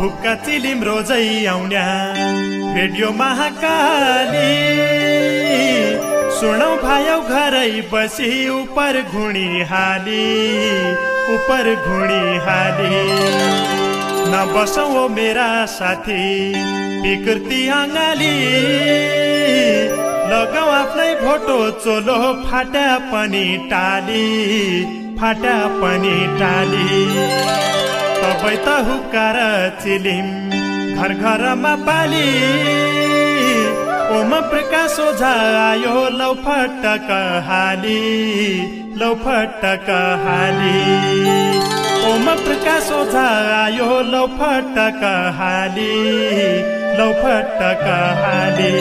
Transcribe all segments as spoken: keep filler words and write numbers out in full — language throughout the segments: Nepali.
हुक्का चिलिम रोजै आउन्या रेडियो महाकाली सुनौ भायौ घरै बसी उपर घुणी हाली उपर घुणी हाली नबसौ मेरा साथी विकृति अङ्गाली लगाउ आफ्नै भोटो चोलो फाटा पनि टाली फाटा पनि टाली तपाईँ त हुक्का र चिलिम घर घरमा पाली ओम प्रकाश ओझा आयो लौ फटक हाली लौ फटक हाली ओम प्रकाश ओझा आयो लौ फटक हाली लौ फटक हाली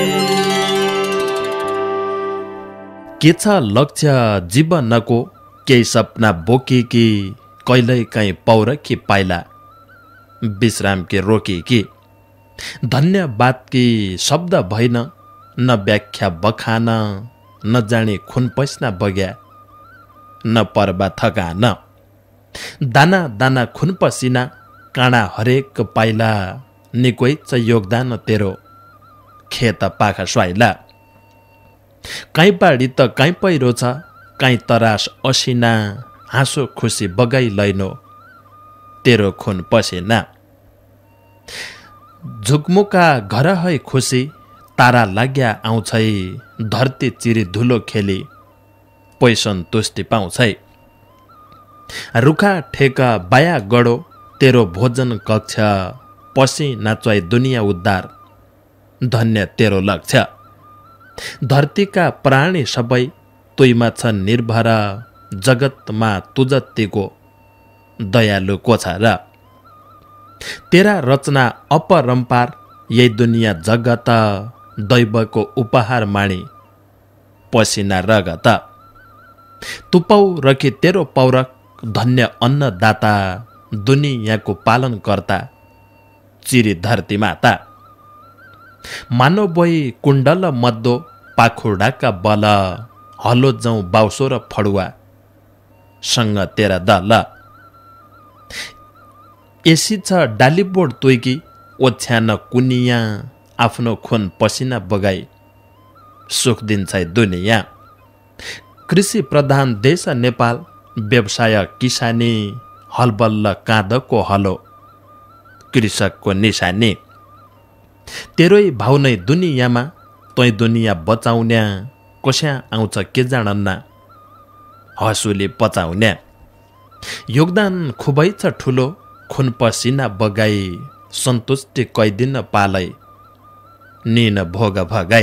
के छ लक्ष्य जीवनको केही सपना बोकी कि कहिल्यै काहीँ पौरखी पाइला विश्राम के रोकी कि धन्यवाद कि शब्द भइन न व्याख्या बखान न जाने खुन पस्ना बग्या न पर्वा थकान दाना दाना खुन पसिना काँडा हरेक पाइला निकै छ योगदान तेरो खेत पाखा स्वाइला काहीँ पाडी त काहीँ पहिरो छ काहीँ तरास असिना हाँसो खुसी बगाई लैनो तेरो खुन पसेना झुकमुका घर है खुसी तारा लाग्या आउँछै धरती चिरी धुलो खेली पैसन तुष्टि पाउँछै रुखा ठेका बाया गडो तेरो भोजन कक्ष पसी नाचै दुनियाँ उद्धार धन्य तेरो लक्ष्य धरतीका प्राणी सबै तुइमा छन् निर्भर जगतमा तुजत्तिको दयालु को छ र तेरा रचना अपरम्पार यही दुनियाँ जगत दैवको उपहार माणी पसिना रगत तुपौ रखी तेरो पौरख धन्य अन्नदाता दुनियाँको पालन कर्ता चिरी धरती माता मानव बोई कुण्डल मद्दो पाखुडाका बल हलो जाउँ बाउसो र फडुवा सँग तेरा दल एसी छ डालीबोर्ड तुइकी ओछ्यान कुनिया आफ्नो खुन पसिना बगाई सुख दिन्छ दुनियाँ कृषि प्रधान देश नेपाल व्यवसाय किसानी हलबल्ल काँधको हलो कृषकको निशानी तेरै भाउ नै दुनियाँमा तै दुनियाँ बचाउन्या कस्या आउँछ के जानन्ना हसुली पचाउन्या योगदान खुबै छ ठुलो खुन पसिना बगाई सन्तुष्टि कैदिन पालै निन भोग भगाई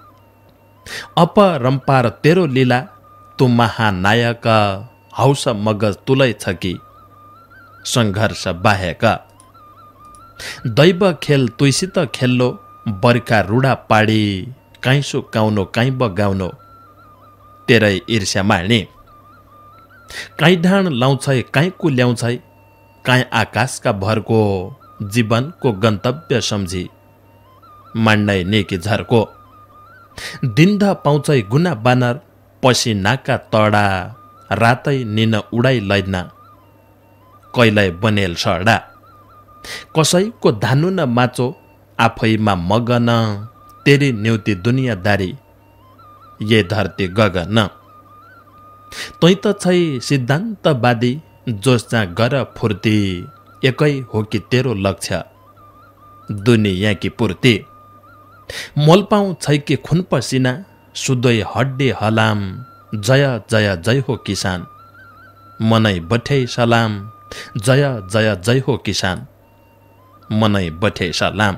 अपरम्पार तेरो लीला तु महानायक हौस मगज तुलै छ कि सङ्घर्ष बाहेक दैव खेल तुइसित खेल्लो बर्खा रुडा पाडी काहीँ सुकाउनो काहीँ बगाउनो तेरै ईर्ष्या मार्ने काहीँ ढाण लाउँछै काहीँ कुल्याउँछै काहीँ आकाशका भरको जीवनको गन्तव्य सम्झी मान्नै नेकी झर्को दिन्ध पाउँछै गुना बानर पसिनाका तडा रातै निन उडाइ लैन कैलै बनेल सडा कसैको धानु न माचो आफैमा मगन तेरी न्युति दुनियाँदारी ये धरती गगन तै त छै सिद्धान्तवादी जोस्चा गर फुर्ती एकै हो कि तेरो लक्ष्य दुनियाँ की पूर्ति मोल पाउँ छै कि खुन पसिना सुदय हड्डी हलाम जय जय जय हो किसान मनै बठे सलाम जय जय जय हो किसान मनै बठे सलाम।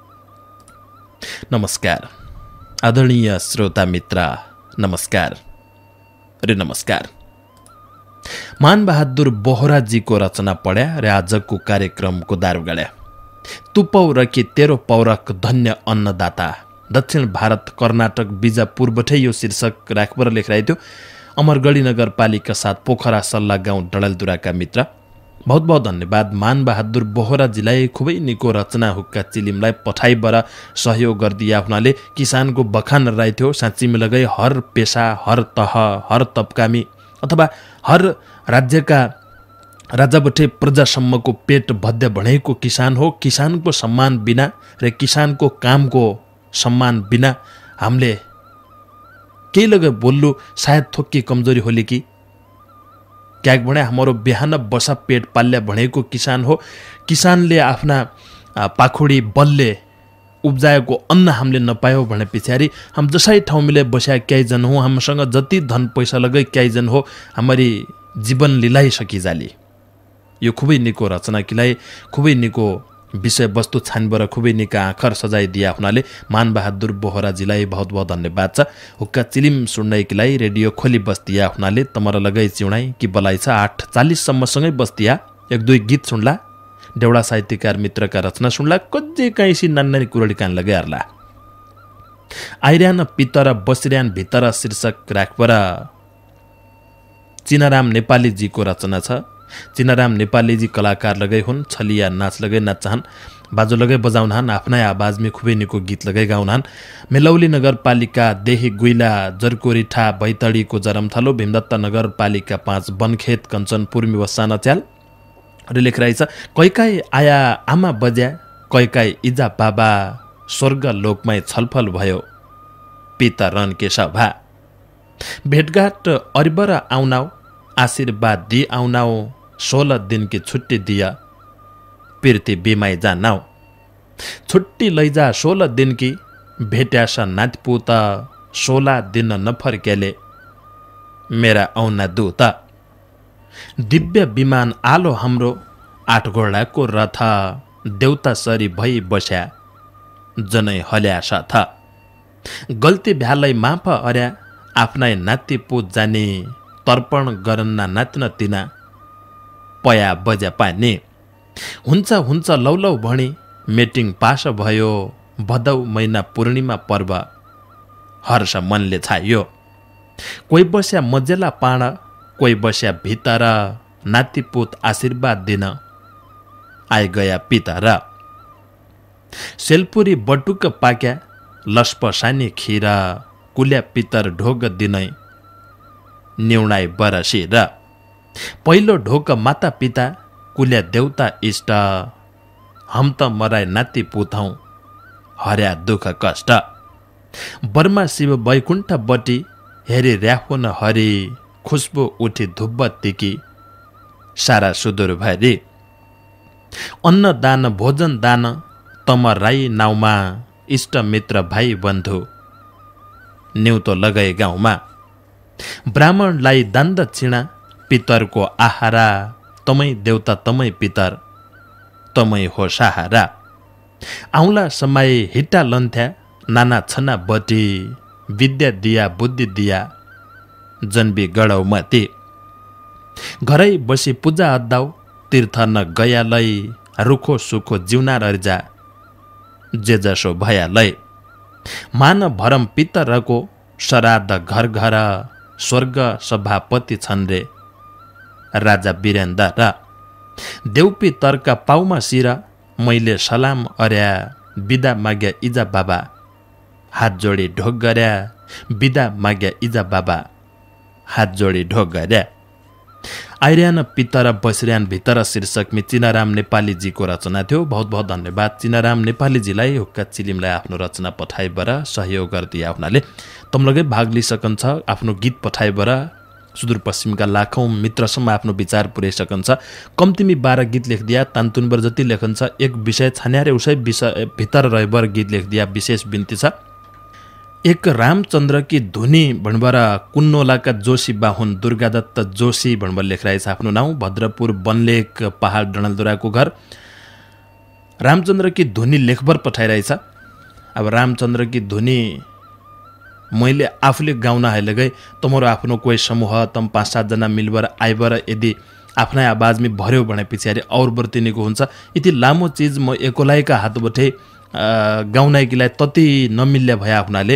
नमस्कार आदरणीय श्रोता मित्र, नमस्कार रे नमस्कार। मान बहादुर बोहराजीको रचना पढ्या र आजको कार्यक्रमको दारू गड्या। तु पौरखी तेरो पौरख धन्य अन्नदाता। दक्षिण भारत कर्नाटक बिजापुरबाटै यो शीर्षक राखबर लेखिरहेको थियो। अमरगढी नगरपालिका साथ पोखरा सल्लाह गाउँ डडेलधुराका मित्र, बहुत बहुत धन्यवाद। मान बहादुर बोहराजीलाई खुबै निको रचना हुक्का चिलिमलाई पठाइबर सहयोग गरिदिए हुनाले किसानको बखान रहेथ्यो। साँच्चीमा लगाई हर पेसा, हर तह, हर तबकामी अथवा हर राज्यका राजा बठे प्रजासम्मको पेट भद्य भनेको किसान हो। किसानको सम्मान बिना र किसानको कामको सम्मान बिना हामीले केही लगे बोल्नु सायद थोक्की कमजोरी होली कि क्याक भने हाम्रो बिहान बसा पेट पाल्य भनेको किसान हो। किसानले आफ्ना पाखुडी बलले उब्जाएको अन्न हामीले नपायौँ भने पछाडि हम जसै ठाउँ मिले बस्या क्याइजन हो, हामीसँग जति धन पैसा लगे क्याइजन हो, हमारी जीवन लीलाई सकी जाली। यो खुबै निको रचना किलाई खुबै निको विषय वस्तु छानबर खुबै निका आखर सजाइदिया हुनाले मानबहादुर बोहराजीलाई बहुत बहुत धन्यवाद छ। हुक्का चिलिम सुन्नै किलाई रेडियो खोली बस्तिया हुनाले तमरा लगै चिउणाई कि बलाई छ आठ चालीससम्म सँगै बस्तिया एक दुई गीत सुन्ला, देउडा साहित्यकार मित्रका रचना सुन्ला, कज्जे काइसी नान्नानी कुरडी कान लगे हर्ला। आइर्यान पितर बसिर्यान भितर शीर्षक राखपर चिनाराम नेपालीजीको रचना छ। चिनाराम नेपालीजी कलाकार लगै हुन्, छलिया नाच लगै नाच्छन्, बाजो लगै बजाउनहान, आफ्नै आवाजमा खुबै निको गीत लगै गाउनहान। मेलौली नगरपालिका देही गुइला जरकोरीठा बैतडीको जरमथलो भीमदत्त नगरपालिका पाँच बनखेत कञ्चनपुर मिवसान च्याल र लेखराइ छ। कैकाई आया आमा बज्या, कैकाई इजा बाबा, स्वर्ग लोकमै छलफल भयो पिता रनके सभा। भेटघाट अरिबर आउनाउ, आशीर्वाद दि आउनाउ, सोह्र दिन की छुट्टी दिया पिर्ती बिमाई जानाउ। छुट्टी लैजा सोह्र दिन की भेट्यास नातपुत, सोह्र दिन नफर्केले मेरा औना दूत। दिव्य विमान आलो हाम्रो, आठ घोडाको रथ, देउता सरी भई बस्या जनै हल्या साथ। गल्ती भ्यालै माफ अर्या, आफ्नै नाति पुत जाने, तर्पण गरन्ना नातिन तिना पया बजा पानी। हुन्छ हुन्छ लौलौ भणी मिटिङ पास भयो, भदौ महिना पूर्णिमा पर्व हर्ष मनले छायो। कोही बस्या मजेला पाण, कोही बस्या भितर, नातिपुत आशीर्वाद दिन आइ गया पितर। सेलपुरी बटुक पाक्या, लस्पसानी खिर, कुल्या पितर ढोग दिनै न्युणाई बरसिर। पहिलो ढोक माता पिता, कुल्या देउता इष्ट, हम त मराई नाति पुथौं हर्या दुःख कष्ट। बर्मा शिव वैकुण्ठ बटी, हेरी र्याफुन हरि, खुस्बु उठी धुब्बत्तिकी सारा सुदूर भरी। अन्न दान भोजन दान, तम राई नाउमा, इष्ट मित्र भाइ बन्धु न्युतो लगै गाउँमा। ब्राह्मणलाई दान दक्षिणा, पितरको आहारा, तमै देउता तमै पितर, तमै हो सहारा। आउला समय हिट्टा लन्थ्या, नाना छना बटी, विद्या दिया बुद्धि दिया जन्बी गढौ मती। घरै बसी पूजा अद्दाउ, तीर्थ न गयालै, रुखो सुखो जिउना रर्जा जे जसो भयालै। मान भरम पितरको, श्राद्ध घर घर, स्वर्ग सभापति छन् रे राजा वीरेन्द्र। देउपी तर्का पाउमा शिर, मैले सलाम अर्या, बिदा माग्या इजा बाबा, हात जोडी ढोक गर्या, बिदा माग्या इजा बाबा, हात जोडी ढोक गर्या। आइर्यान पितर बसिर्यान भितर शीर्षकमा चिनाराम नेपालीजीको रचना थियो। बहुत बहुत धन्यवाद चिनाराम नेपालीजीलाई हुक्का चिलिमलाई आफ्नो रचना पठाइबर सहयोग गरिदिया हुनाले तमलगै भाग लिइसकन्छ। आफ्नो गीत पठाइबर सुदूरपश्चिमका लाखौँ मित्रसम्म आफ्नो विचार पुर्याइसकन्छ। कम्तीमी बाह्र गीत लेखिदिया, तानतुनबर जति लेखन्छ एक विषय छान्यारे उसै विषय भित्र रहेबर गीत लेखिदिया विशेष बिन्ती छ। एक रामचन्द्र की धुनी भणबर कुन्नोलाका जोशी बाहुन दुर्गादत्त जोशी भणबर लेखिरहेछ आफ्नो नाउँ। भद्रपुर बनलेक पहाड डणलदुराको घर। रामचन्द्र की धुनी लेखभर पठाइरहेछ। अब रामचन्द्र की धुनी मैले आफूले गाउन हाले गए, तमरो आफ्नो कोही समूह तम पाँच सातजना मिलबर आइबर यदि आफ्नै आवाजमा भर्यो भने पछाडि और बर्तिनीको हुन्छ। यति लामो चिज म एकोलाइका हातबटे गाउनाइकीलाई तति नमिल्ने भया हुनाले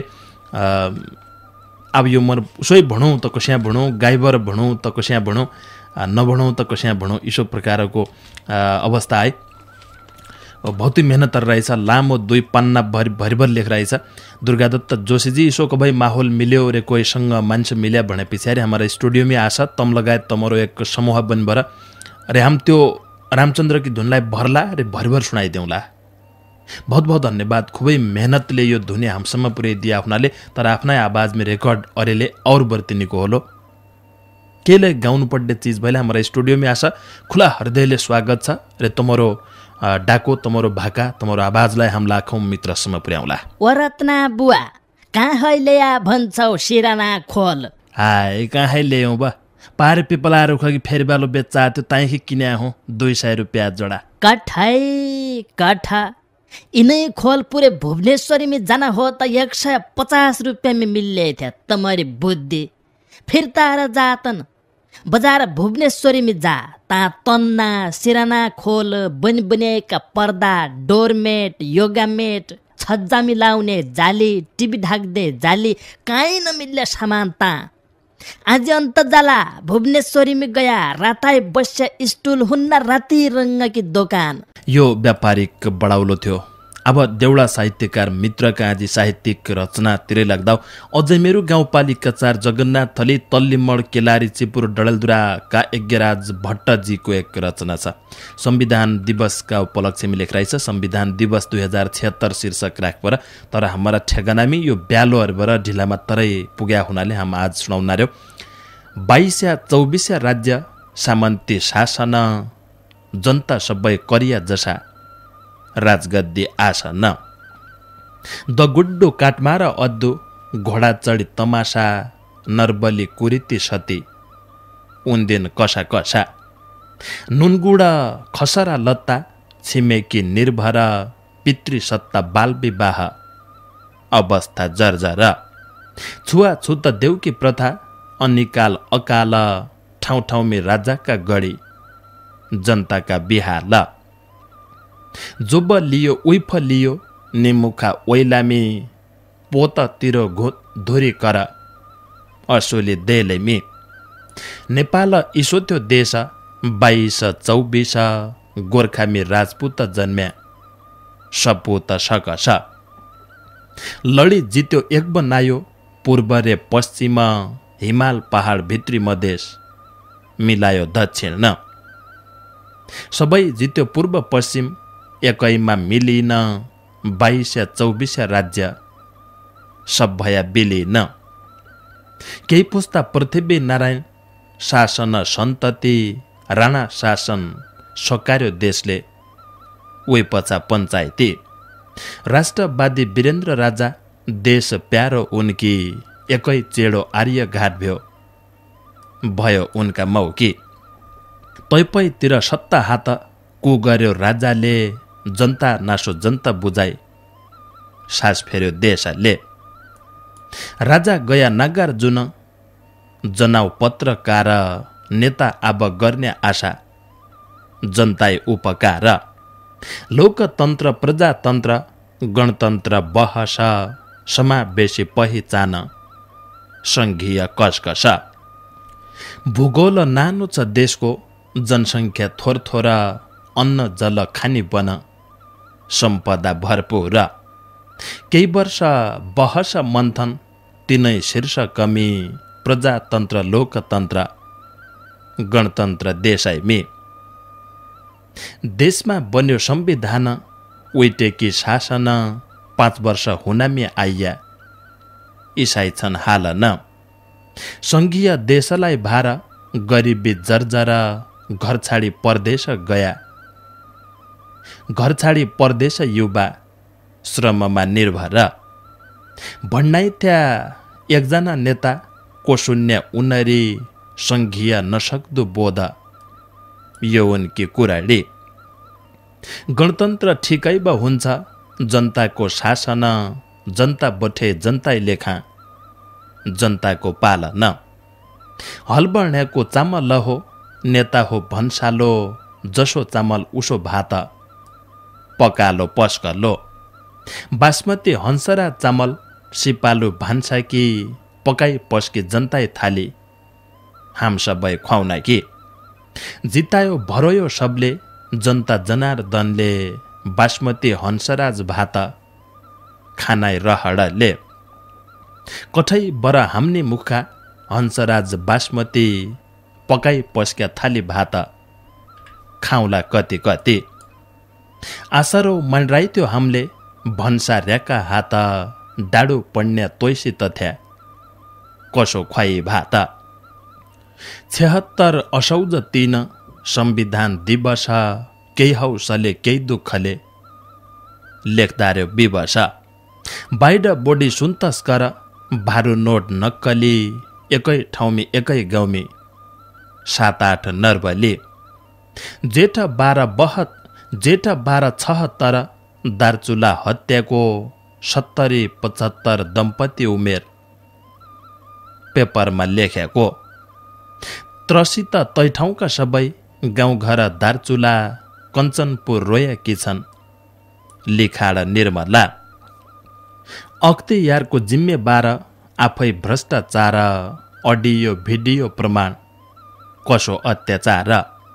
अब यो म उसै भनौँ त कस्या भनौँ, गाइबर भनौँ त कस्या भनौँ, नभनौँ त कस्या भनौँ, यसो प्रकारको अवस्था आए। बहुत ही मेहनत रहेछ। लामो दुई पन्ना भरि भरिभर लेख रहेछ। दुर्गादत्त जोशीजी इसो कबै माहौल मिल्यो रे कोहीसँग मान्छे मिल्या भने पछाडि हाम्रो स्टुडियोमै आशा तम लगायत तमरो एक समूह बनबर अरे हम त्यो रामचन्द्र की धुनलाई भरला अरे भरभर सुनाइदेऊला। बहुत बहुत धन्यवाद। खुबै मेहनतले यो धुनी हामीसम्म पुर्याइदिया हुनाले तर आफ्नै आवाजमा रेकर्ड अरेले और बर्तिनीको होलो केले गाउनु पर्ने चीज भइला हाम्रो स्टुडियोमा आशा खुला हृदयले स्वागत छ रे तमरो डाको तमरो भाका तमरो आवाजलाई हम लाखौं मित्रसम्म पुर्याउला। वरत्ना बुवा कहाँ ल्याया भन्छौ सिराना खोल। हाय कहाँ ल्यायौ बा पार पिपला रुख कि फेरि बालो बेच्चा त्यो ताइखि किन्या हो दुई सय रुपियाँ जोडा। कठाई कठा इनै खोल पुरे भुवनेश्वरी में जाना हो त एक सय पचास रुपियाँ में मिल्ले थे तुम्हारी बुद्धि। फिर तारा जातन बजार भुवनेश्वरी में जा ता तन्ना सिराना खोल बन बनिएका पर्दा डोरमेट योगामेट छज्जा मिलाउने जाली टिभी ढाक्दे जाली काहीँ नमिल्ने सामान ता आज अन्त जाला भुवनेश्वरी में गया राताई बस्या स्टुल हुन्न राति रङ्ग की दोकान। यो व्यापारिक बढाउलो थियो। अब देउडा साहित्यकार मित्रका आदि साहित्यिक रचनातिरै लाग्दा अझै मेरो गाउँपालिका चार जगन्नाथ थली तल्लीमड केलारी चिपुर डडेलधुराका यज्ञराज भट्टजीको एक रचना छ। संविधान दिवसका उपलक्ष्यमा लेख रहेछ संविधान दिवस दुई हजार छिहत्तर शीर्षक राखपर तर हाम्रा ठेगानामी यो ब्यालोहरुबाट ढिलामा तरै पुग्या हुनाले हम आज सुनाउनार्यो। बाइसया चौबिसया राज्य सामन्ती शासन जनता सबै करिया जसा राजगद्दी आसन द गुड्डो काटमा र अद्दु घोडा चढी तमासा नरबली कुरीति सती उन्दिन कसा कसा नुनगुडा खसरा लत्ता छिमेकी निर्भर पितृ सत्ता बाल विवाह अवस्था जर्जर छुवाछुत देउकी प्रथा अनिकाल अकाल ठाउँ ठाउँमा राजाका गढी जनताका बिहाल जोब लियो उइफ लियो निमुखा ओइलामी पोततिर धुरी कर असोली देलेमी नेपाल इसोत्यो देश बाइस चौबिस गोर्खामी राजपूत जन्म्या सपूत सकस लडी जित्यो एक बनायो पूर्व रे पश्चिम हिमाल पहाड भित्री मधेस मिलायो दक्षिण न सबै जित्यो पूर्व पश्चिम एकैमा मिलिन बाइस या चौबिस राज्य सब भया बिलिन केही पुस्ता पृथ्वी नारायण शासन सन्तति राणा शासन सकार्यो देशले उही पछा पञ्चायती राष्ट्रवादी वीरेन्द्र राजा देश प्यारो उनकी एकै चेडो आर्य घाट भ्यो भयो उनका मौकी तैपैतिर सत्ता हात को गर्यो राजाले जनता नासो जनता बुझाई सास फेर्यो देशले राजा गया नगर जुन जनाउ पत्रकार नेता अब गर्ने आशा जनताई उपकार लोकतन्त्र प्रजातन्त्र गणतन्त्र बहस समावेशी पहिचान संघीय कसकस भूगोल नानो छ देशको जनसङ्ख्या थोरथोरा अन्न जल खानी बन सम्पदा भरपूर केही वर्ष बहस मन्थन तिनै शीर्ष कमी प्रजातन्त्र लोकतन्त्र गणतन्त्र देशैमी देशमा बन्यो संविधान उइटेकी शासन पाँच वर्ष हुनामी आइया इसाई छन् हाल न संघीय देशलाई भार गरिबी जर्जर घर छाडी परदेश गया घर छाडी परदेश युवा श्रममा निर्भर भन्नाइ त्या एकजना नेता को शून्य उनरी संघीय नसक्दो बोध यो उनकी कुराडी गणतन्त्र ठिकै ब हुन्छ जनताको शासन जनता बठे जनताई लेखा जनताको पालन हलबर्ण्याको चामल हो नेता हो भन्सालो जसो चामल उसो भात पकालो पस्कलो बासमती हंसरा चामल सिपालु भान्सा कि पकाई पस्की जनताई थाली हाम सबै खुवाउना कि जितायो भरोयो सबले जनता जनार्दनले बासमती हंसराज भात खानाई रहडले कठै बर हाम्ने मुखा हंसराज बासमती पकाई पस्क्या थाली भात खाउला कति कति। आसारो मनराइत्यो हामीले भन्सा र्याका हात डाडो पण्य तोइसी तथ्या कसो खुवाई भात। छहत्तर असौज तीन संविधान दिवस केही हौसले केही दुःखले लेख्दार्यो विवश। बाहिर बोडी सुन्तस्कर भारू नोट नक्कली एकै ठाउँमी एकै गाउँमी सात आठ नर्बली। जेठ बाह्र बहत जेठ बाह्र छहत्तर दार्चुला हत्याको सत्तरी पचहत्तर दम्पति उमेर पेपरमा लेखेको। त्रसित तैठाउँका सबै गाउँघर दार्चुला कञ्चनपुर रोएकी छन् लिखाड निर्मला। अख्तियारको जिम्मेवार आफै भ्रष्टाचार अडियो भिडियो प्रमाण कसो अत्याचार।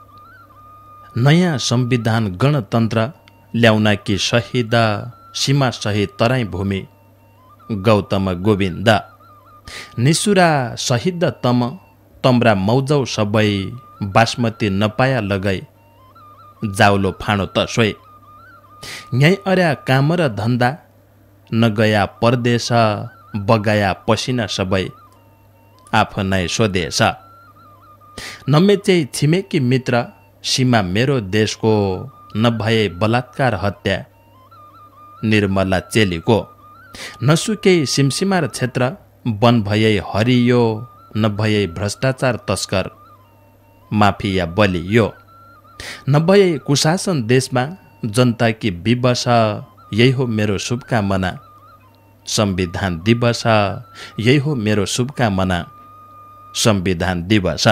नयाँ संविधान गणतन्त्र ल्याउन कि शहीद सीमा शहीद तराई भूमि गौतम गोविन्द। निसुरा शहीद तम तम्रा मौजौ सबै बासमती नपाया लगाई जाउलो फाँडो त सोई। यहीँ अर्या काम र धन्दा नगया परदेश बगाया पसिना सबै आफ्नै स्वदेश। नमेचै छिमेकी मित्र सीमा मेरो देशको नभए बलात्कार हत्या निर्मला चेलीको। नसुकै सिमसिमार क्षेत्र वन भए हरियो नभए भ्रष्टाचार तस्कर माफिया बलियो। नभए कुशासन देशमा जनता की विवश यही हो मेरो शुभकामना। संविधान दिवस यही हो मेरो शुभकामना। संविधान दिवस।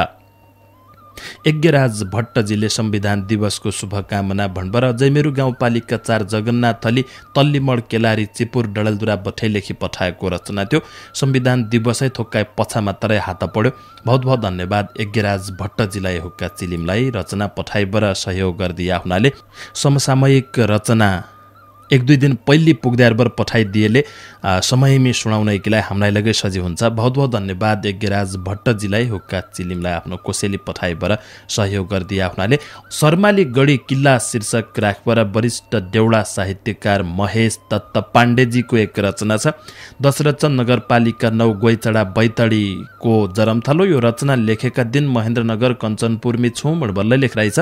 यज्ञराज भट्टजीले संविधान दिवसको शुभकामना भन्बर जयमेरू गाउँपालिका चार जगन्नाथली तल्लीमड केलारी चिपुर डडलदुरा बठै लेखी पठाएको रचना थियो। संविधान दिवसै थोक्काए पछामा तरै हात पढ्यो। बहुत बहुत धन्यवाद यज्ञराज भट्टजीलाई हुक्का चिलिमलाई रचना पठाइबर सहयोग गरिदिए हुनाले। समसामयिक रचना एक दुई दिन पहिले पुग्दारबर पठाइदिएले समयमै सुनाउनैकीलाई हामीलाई लगै सजिलो हुन्छ। बहुत बहुत धन्यवाद यज्ञराज भट्टजीलाई हुक्का चिलिमलाई आफ्नो कोसेली पठाइबर सहयोग गरिदिए हुनाले। शर्माली गढी किल्ला शीर्षक राखबर वरिष्ठ देउडा साहित्यकार महेश दत्त पाण्डेजीको एक रचना छ। दशरथन नगरपालिका नौ गोइचडा बैतडीको जरमथलो। यो रचना लेखेका दिन महेन्द्रनगर कञ्चनपुरमी छु बल्लै लेखराइछ।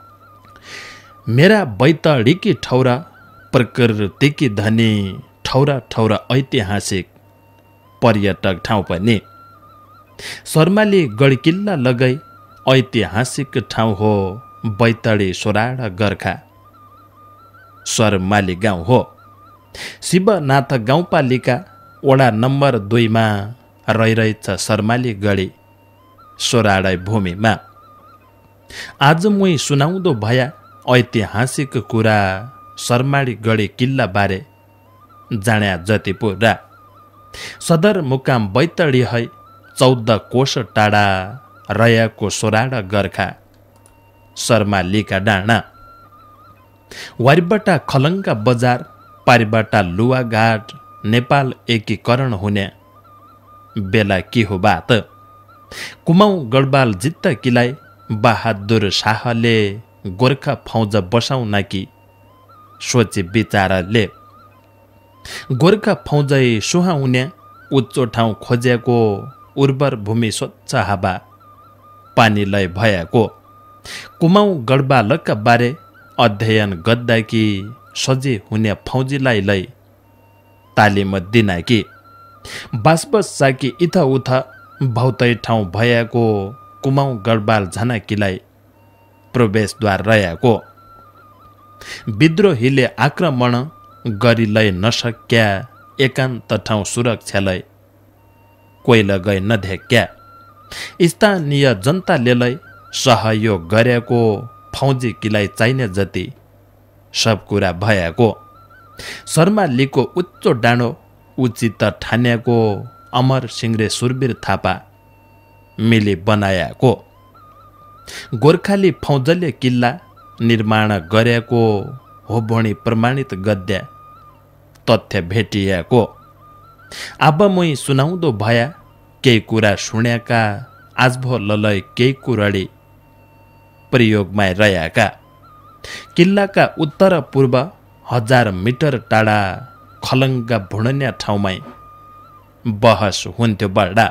मेरा बैतडीकी ठौरा प्रकृतिकी धनी ठौरा ठौरा ऐतिहासिक पर्यटक ठाउँ पनि। शर्माली गढकिल्ला लगाई ऐतिहासिक ठाउँ हो बैतडी सोराड गर्खा शर्माली गाउँ हो। शिवनाथ गाउँपालिका वडा नम्बर दुईमा रहिरहेछ शर्माली गढी सोराड भूमिमा। आज मुई सुनाउँदो भया ऐतिहासिक कुरा शर्माली गढी किल्ला बारे जान्या जति पुरा। सदर मुकाम बैतडी है चौध कोश टाढा रहेको सोराड गर्खा शर्मालीका डाँडा। वारिबाट खलङ्गा बजार पारिबाट लुवाघाट नेपाल एकीकरण हुने बेला के हो बात। कुमाउ गढवाल जित्त किलाई बहादुर शाहले गोर्खा फौज बसाउन कि सोचे विचारले। गोर्खा फौजै सुहाउने उच्चो ठाउँ खोजेको उर्वर भूमि स्वच्छ हावा पानीलाई भएको। कुमाउ गढवालका बारे अध्ययन गर्दा कि सजी हुने फौजीलाई लै तालिम दिना कि बासबस साकी इथ उथ भौतै ठाउँ भएको कुमाउ गढवाल झनाकीलाई प्रवेशद्वार रहेको। विद्रोहीले आक्रमण गरिलै नसक्या एकान्त ठाउँ सुरक्षालाई कोइल गई नधेक्या। स्थानीय जनताले लै सहयोग गरेको फौजी किलाई चाहिने जति सब कुरा भएको। शर्मालीको उच्चो डाँडो उचित ठान्याको अमर सिंहले सुरवीर थापा मिली बनाएको। गोर्खाली फौजले किल्ला निर्माण गरेको हो भणी प्रमाणित गद्य तथ्य भेटिएको। अब मुई सुनाउँदो भया केही कुरा सुन्याका आज भो ललय केही कुराडी प्रयोगमा रहेका। किल्लाका उत्तर पूर्व हजार मिटर टाढा खलङ्गा भुणन्या ठाउँमै बहस हुन्थ्यो बडा।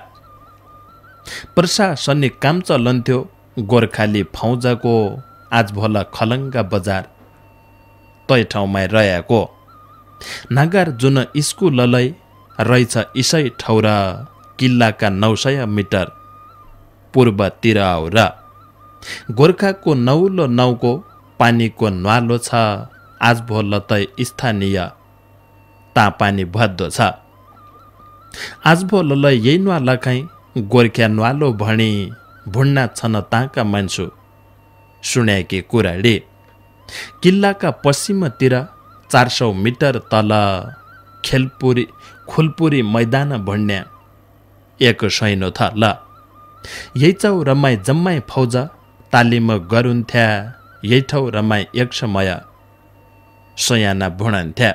प्रशासनिक काम चलन्थ्यो गोर्खाली फौजाको आज भोल खलङ्गा बजार तै ठाउँमै रहेको नागार्जुन स्कुललै रहेछ इसै ठाउँ र किल्लाका नौ सय मिटर पूर्वतिर आउर गोर्खाको नौलो नाउको पानीको न्वालो छ आज भोल त स्थानीय तापानी भद्दो छ आज भोललाई यही न्वाला काहीँ गोर्खा न्वालो भणी भुण्ना छन् ताका मान्छु सुनेकी कुराडी। किल्लाका पश्चिमतिर चार सौ मिटर तल खेलपुरी खुलपुरी मैदान भन्ने एक सैनो थल यही चौ रमाई जम्मै फौज तालिम गरुन्थ्या यही ठाउँ रमाई एक समय सयाना भुणन्थ्या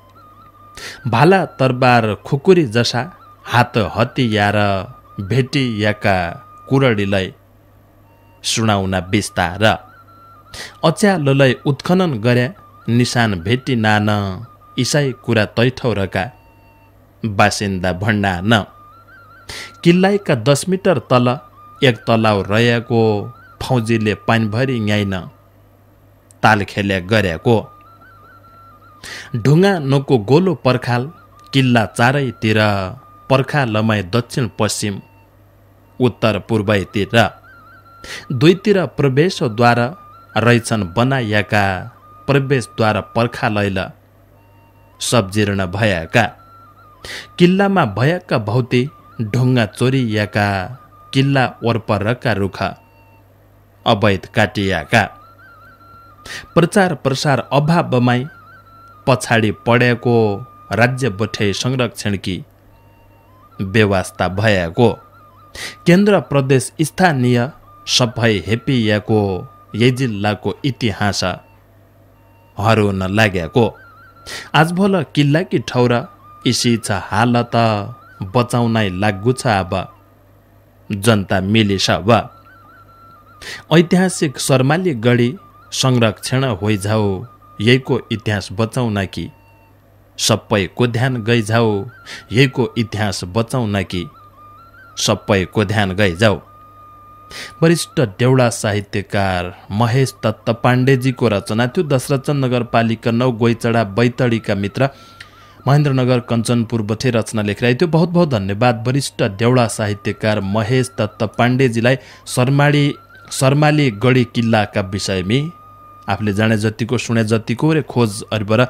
भाला तरबार खुकुरी जसा हात हतियार भेटिएका कुरडीलाई सुनाउना बिस्तार अच्यालोलाई उत्खनन गरे निशान भेटी नान इसाई कुरा तैठौरका बासिन्दा भन्ना न किल्लाइका दस मिटर तल एक तलाउ रहेको फौजीले पानीभरि न्याइन ताल खेले गरेको ढुङ्गा नोको गोलो पर्खाल किल्ला चारैतिर पर्खालमै दक्षिण पश्चिम उत्तर पूर्वैतिर दुईतिर प्रवेशद्वार रहेछन् बनाइएका प्रवेशद्वार पर्खालैल सबजीर्ण भएका किल्लामा भएका भौती ढुङ्गा चोरिएका किल्ला वरपरका रुखा अवैध काटिएका प्रचार प्रसार अभावमै पछाडि पढेको राज्य बठे संरक्षणकी व्यवस्था भएको केन्द्र प्रदेश स्थानीय सबै हेपिएको यही जिल्लाको इतिहास हरुन लागेको आज भोल किल्लाकी ठौर इसी छ हालत बचाउनै लाग्गु छ अब जनता मिलिस अब ऐतिहासिक शर्माली गढी संरक्षण होइझाउ यहीको इतिहास बचाउन कि सबैको ध्यान गइझाउ यहीको इतिहास बचाउन कि सबैको ध्यान गइझाउ। वरिष्ठ देउडा साहित्यकार महेश दत्त पाण्डेजीको रचना थियो। दशरथन नगरपालिका नौ गोइचडा बैतडीका मित्र महेन्द्रनगर कञ्चनपुर बठे रचना लेखिरहेको थियो। बहुत बहुत धन्यवाद वरिष्ठ देउडा साहित्यकार महेश दत्त पाण्डेजीलाई शर्माली शर्माली गढी किल्लाका विषयमा आफूले जाने जतिको सुने जतिको रे खोज अरिबर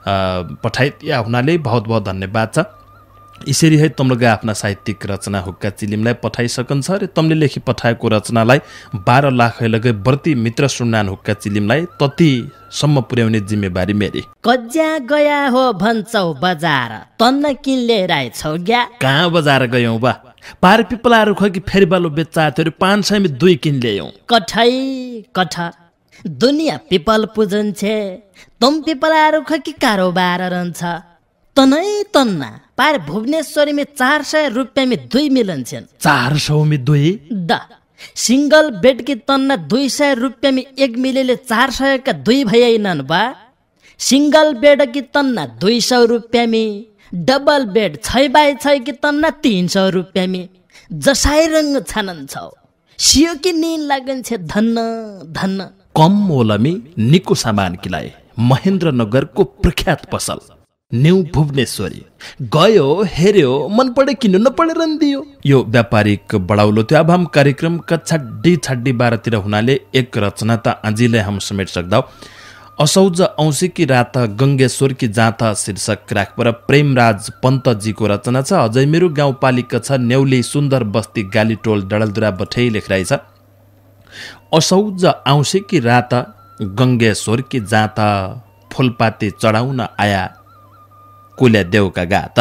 पठाइदिया हुनाले बहुत बहुत धन्यवाद छ। यसरी है तमलगा आफ्ना साहित्यिक रचना हुक्का चिलिमलाई पठाइसकन्छ रे तमले लेखी पठाएको रचनालाई बाह्र लाख लगे बर्ती मित्र सुन्नान हुक्का चिलिमलाई तति सम्म पुर्याउने जिम्मेवारी मेरी। कज्या गया हो भन्छौ बजार तन्न किनले राइछौ ग्या कहाँ बजार गयौ बा पार पिपला रुख कि फेरि बालो बेच्चा थियो पाँच सय में दुई किन ल्यायौ कठै कठ दुनिया पिपल पूजन छे तुम पिपला रुख कि कारोबार रहन्छ तनै तन्ना पार भुवनेश्वरी में चार सय रुपये में दुई मिलन छन् चार सौ में दुई द सिंगल बेड की तन्ना दुई सय रुपये में एक मिलेले चार सय का दुई भइनन् बा सिंगल बेड की तन्ना दुई सौ रुपये में डबल बेड छ बाई छ की तन्ना तीन सौ रुपये में जसाई रंग छानन छौ सियो की नींद लागन छे धन्न धन्न कम मोलमी निको सामान किलाए महेन्द्रनगरको प्रख्यात पसल न्यू भुवनेश्वरी गयो हेर्यो मन पड़े किन्नु नपडे रन्दियो यो व्यापारिक बढाउलो थियो। अब हम कार्यक्रम का छड्डी छड्डी बाह्रतिर हुनाले एक रचना त आजले हम समेट सक्दौ। असौज औंसी की रात गंगेश्वर की जाता शीर्षक राखपर प्रेमराज पन्तजीको रचना छ। अझै मेरो गाउँपालिका छ न्यौली सुन्दर बस्ती गालीटोल डडलदुरा बठै लेखिरहेछ। असौज औंसी की रात गंगेश्वर की जाता फुलपाती चढाउन आया कुल्या देवका गाता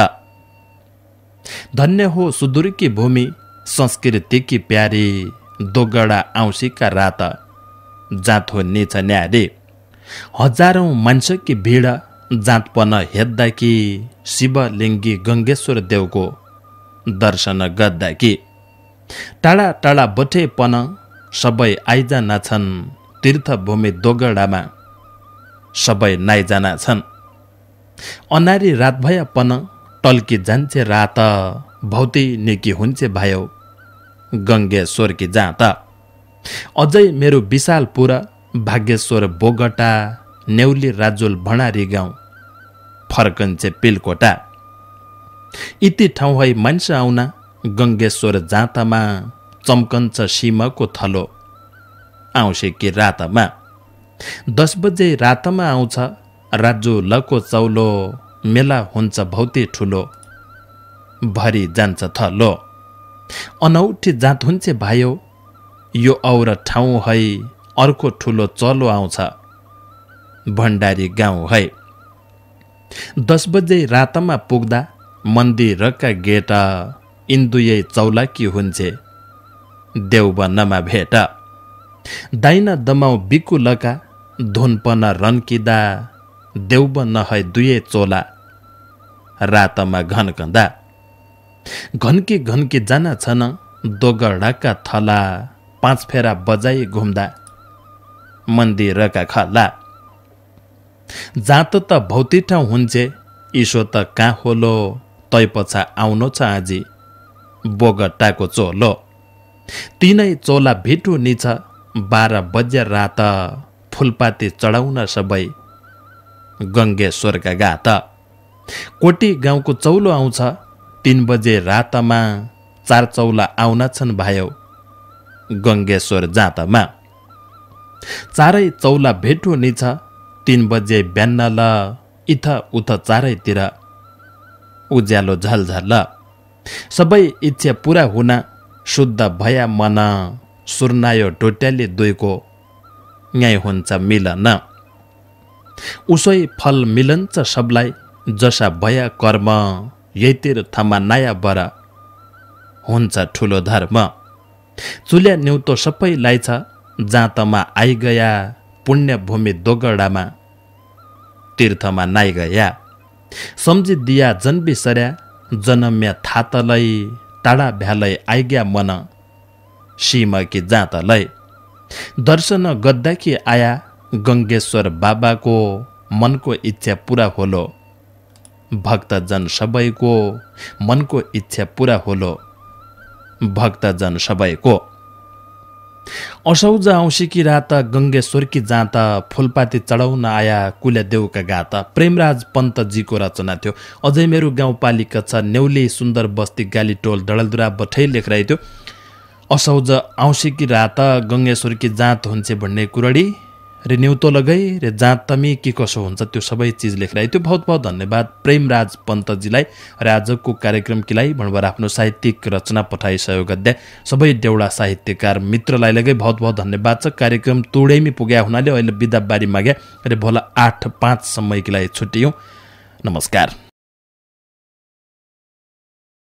धन्य हो सुदूर की भूमि संस्कृति की प्यारी दोगडा औंसी का रात जात हो निच न्यारी हजारौं मान्छे की भीड़ जातपन हेद्दा कि शिवलिङ्गी गंगेश्वर देवको दर्शन गद्दा कि टाढा टाढा बठे पन सबै आइजाना छन् तीर्थभूमि दोगडामा सबै नाइजाना छन्। अनारी रात भया पन टल्की जान्छे रात भौती निकी हुन्छे भायो गङ्गेश्वर की जाँत। अझै मेरो विशालपुर भाग्येश्वर बोगटा नेउली राजुल भणारी गाउँ फर्कन्छे पिलकोटा। इति ठाउँ है मान्छे आउना गङ्गेश्वर जाँतामा चम्कन्छ सीमाको थलो आउँछे कि रातमा। दस बजे रातमा आउँछ राजु लको चौलो मेला हुन्छ भौती ठुलो भरि जान्छ थलो। अनौठी जात हुन्छ भायो यो और ठाउँ है अर्को ठुलो चलो आउँछ भण्डारी गाउँ है। दस बजे रातमा पुग्दा मन्दिरका गेट इन्दुयै चौलाकी हुन्छे देवबनमा भेट। दाइना दमाउ बिकुलका धुनपन रन्किदा देवबन है दुई चोला रातमा घनकँदा। घन्की घन्की जाना छन् दोगडाका थला पाँच फेरा बजाई घुम्दा मन्दिरका खला। जात त भौती ठाउँ हुन्छे ईशो त कहाँ होलो तै पछा आउनु छ आजी बोगटाको चोलो। तीनै चोला भिटु निछ बाह्र बजे रात फुलपाती चढाउन सबै गङ्गेश्वरका गात। कोटी गाउँको चौलो आउँछ तीन बजे रातमा चार चौला आउन छन् भायो गङ्गेश्वर जाँतमा। चारै चौला भेटु निछ तीन बजे बिहान ल इथ उथ चारैतिर उज्यालो झलझल। सबै इच्छा पुरा हुन शुद्ध भया मन सुर्नायो टोट्याली दुईको यहीँ हुन्छ मिलन। उसै फल मिलन्छ सबलाई जसा भया कर्म यहीतिर थमा नयाँ बर हुन्छ ठुलो धर्म। चुल्या न्युतो सबैलाई छ जाँतमा आइगया पुण्य भूमि दोगडामा तीर्थमा नाइ गया। सम्झिदिया जनबिसर्या जनम्या थातलै टाढा भ्यालै आइग्या मन सीमकी जाँतलै। दर्शन गद्दाकी आया गङ्गेश्वर बाबाको मनको इच्छा पुरा होलो भक्तजन सबैको मनको इच्छा पुरा होलो भक्तजन सबैको। असौज औँसीकी रात गङ्गेश्वरकी जाँत फुलपाती चढाउन आया कुल्यादेवका गात प्रेमराज पन्तजीको रचना थियो। अझै मेरो गाउँपालिका छ नेउली सुन्दर बस्ती गालीटोल डडलदुरा बठै लेखिरहेको थियो। असौज औँसीकी रात गङ्गेश्वरकी जाँत हुन्छ भन्ने कुरडी रे न्युतो लगै रे जाँत तमी के कसो हुन्छ त्यो सबै चिज लेखिरहेको थियो। बहुत बहुत धन्यवाद प्रेमराज पन्तजीलाई र आजको कार्यक्रमकीलाई भणभर आफ्नो साहित्यिक रचना पठाइ सहयोग गर्दै सबै देउडा साहित्यकार मित्रलाई लगै बहुत बहुत धन्यवाद छ। कार्यक्रम तोडैमी पुग्या हुनाले अहिले बिदा बारी माग्या रे भोला आठ पाँच समयकी लागि छुट्टियौँ। नमस्कार।